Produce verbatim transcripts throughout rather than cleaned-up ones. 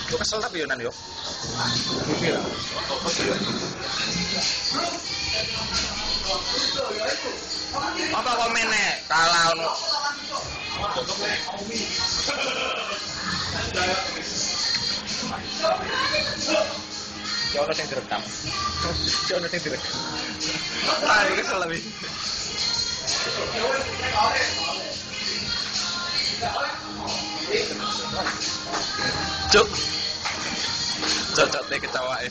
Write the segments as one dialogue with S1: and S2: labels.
S1: Yo kesel tapi yo nan yo. Apa komennya kalah ono. Yo ono sing direkam. Yo ono sing direkam. Ah, iki kesel tapi. Cuk. Cocok teh ketawain.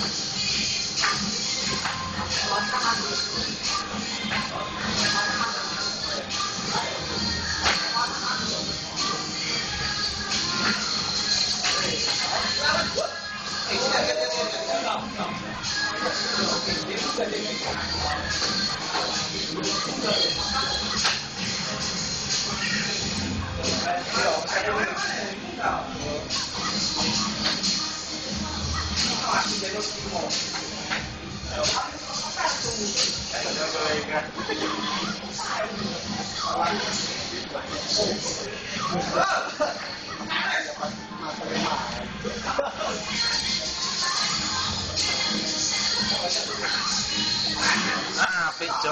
S1: Ah, pijo.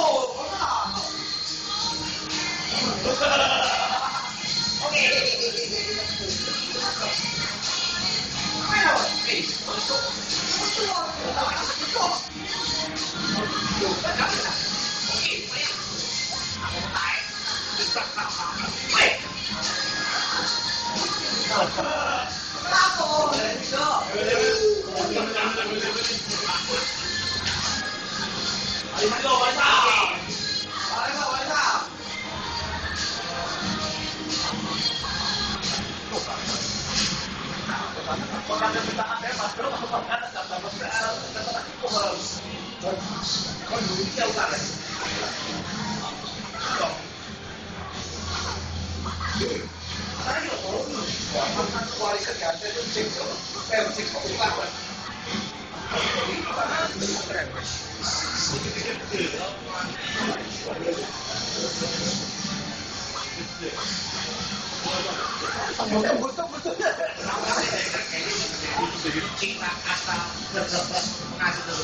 S2: Cinta asal mengasih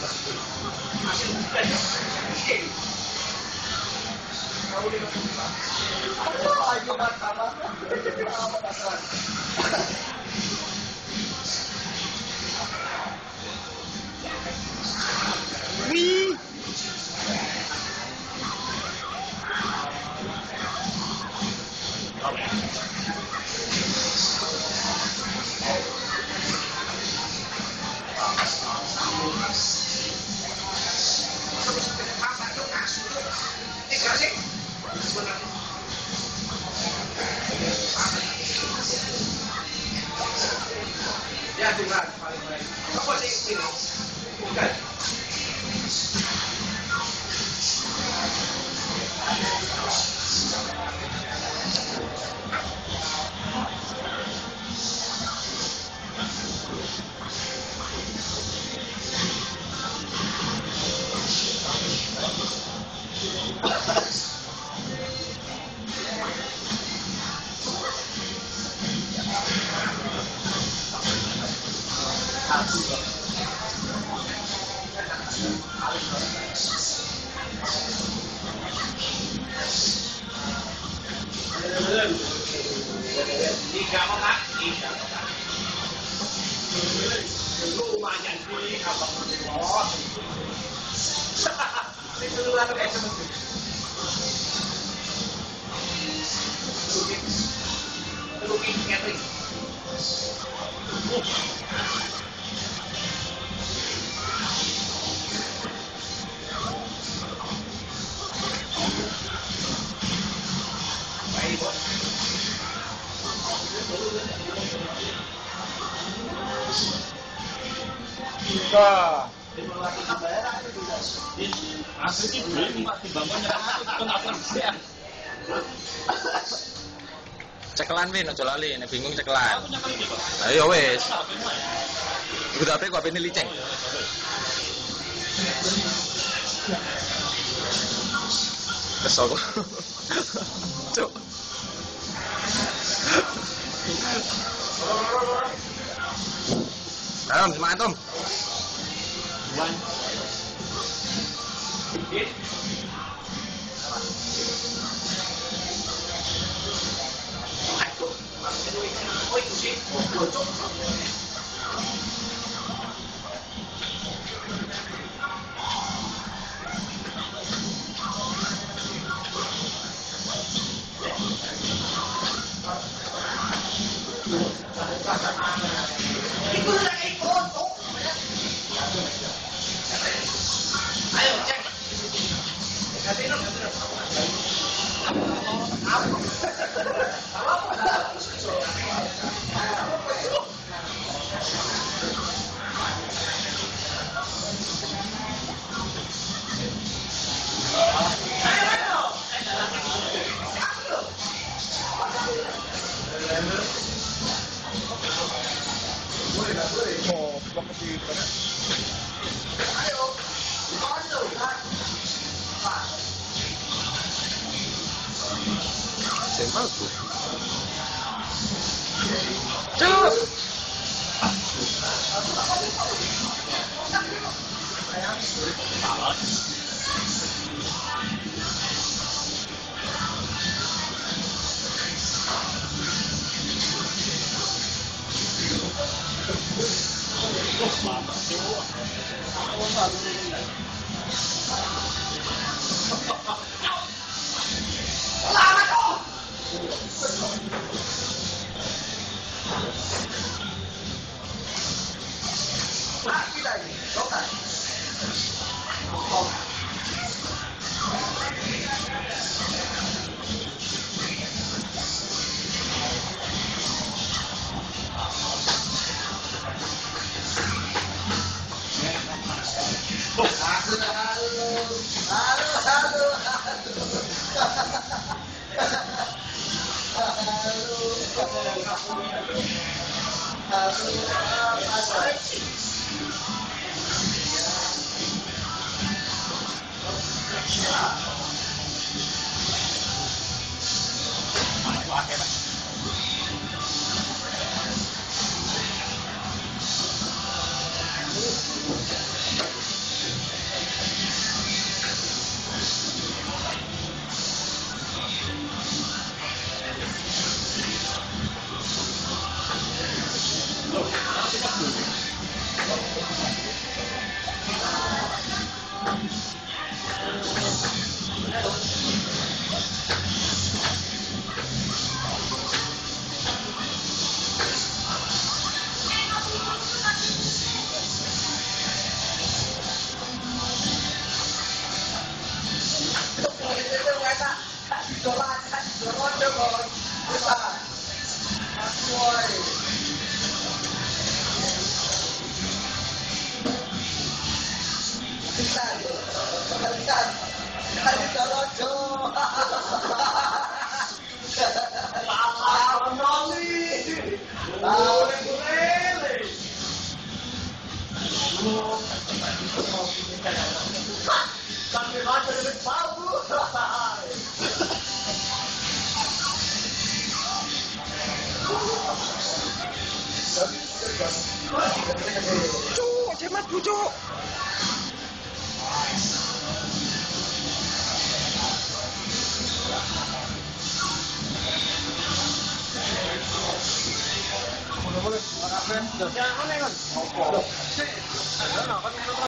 S1: Wih.
S2: Ya, bukan paling baik. Apa sih ini? Bukan. Tiga orang, tiga orang. Lumayan sih, abang bos. Itu dulu lah kayak seperti. Looking catering. Baik, bos.
S1: Bisa.
S3: Asli itu beli mati bangunnya kenapa sih?
S1: Cekelan win aja lali, nek bingung cekelan.
S3: Aku nyakal ini, Pak.
S1: Ayo wis. Iku tapi kok apene liceng. Kesel kok. Cuk. Om, semangat Om.
S3: One.
S2: Ayo cek. Ganti dong, ganti dong.
S1: Oh, bakit di
S2: Ayo. Ayo, kan.
S1: Sembal tuh. Cuk. Cuk, cemat cuk. Boleh, boleh. Jangan aneh kan.